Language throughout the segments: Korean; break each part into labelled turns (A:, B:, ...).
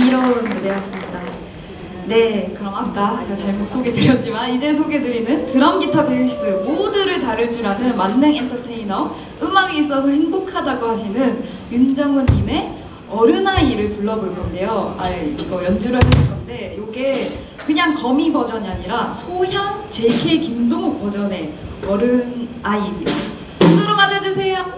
A: 감미로운 무대였습니다. 네, 그럼 아까 제가 잘못 소개드렸지만 이제 소개드리는 드럼, 기타, 베이스 모두를 다룰 줄 아는 만능 엔터테이너, 음악이 있어서 행복하다고 하시는 윤정훈님의 어른아이를 불러볼 건데요. 이거 연주를 하실 건데 이게 그냥 거미 버전이 아니라 소향 JK 김동욱 버전의 어른아이입니다. 박수로 맞아주세요.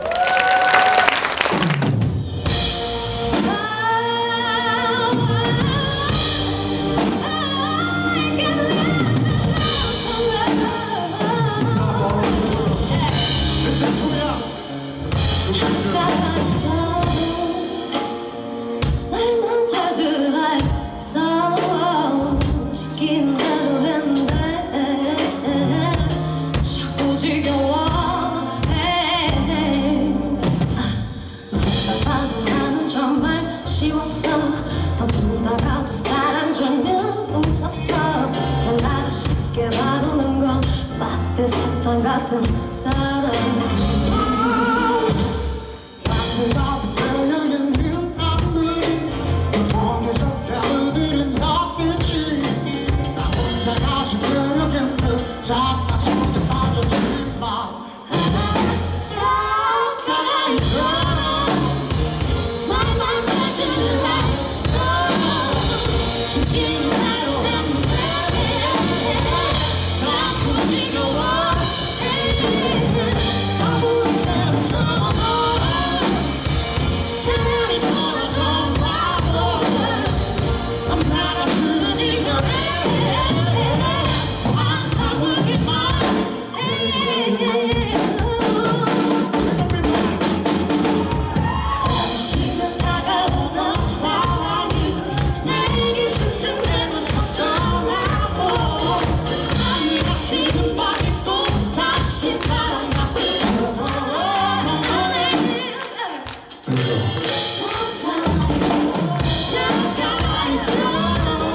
B: 말만 잘 들어야 써 시키는 대로 했는데 자꾸 지겨워. 봐도 나는 정말 쉬웠어. 보다가도 사랑 주면 웃었어. 나를 쉽게 다루는 건 막대 사탕 같은 사람.
C: 잠깐 속에 빠져들지 마.
B: 잠깐 있어. 말만 잘 들어라 했어. 시키는 대로 했는데 자꾸 지겨워. 거부는 대로 차라리 떨어져 봐도 난 받아주는 이별에 시간 다가오던 사랑이 내게 심층되고 섰더라도 아니가 지금 밤이 또 다시 사랑하고 잠깐 있어.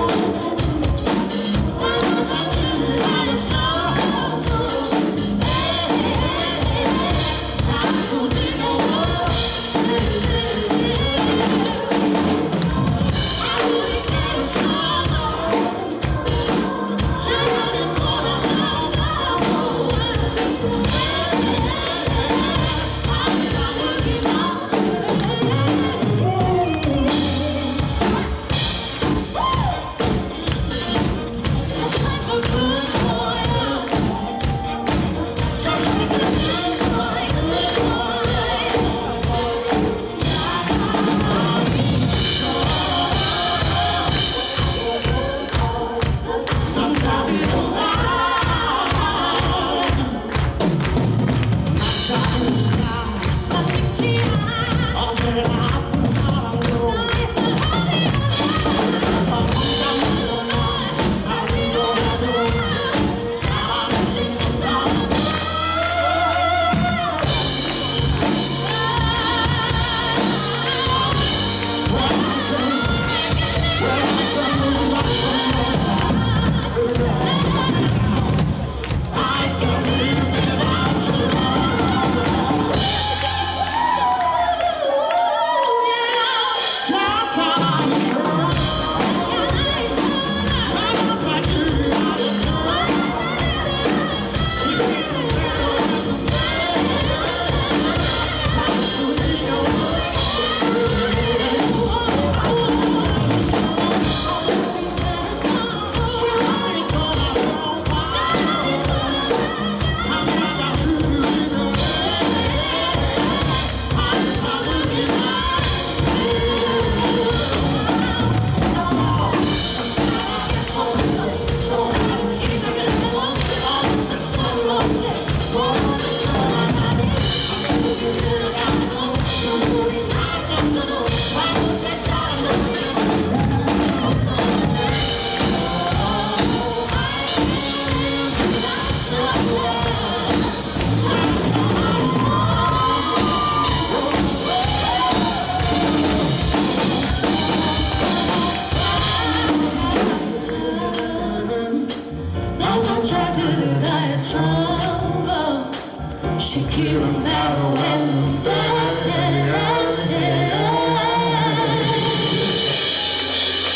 B: 시키는 대로 했는데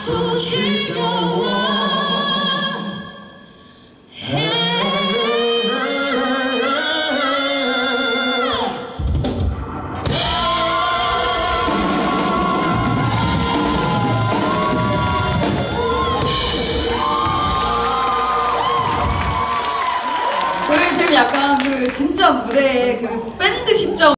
B: 자꾸 지겨워.
A: 저희 지금 약간 그 진짜 무대에 그 밴드 시점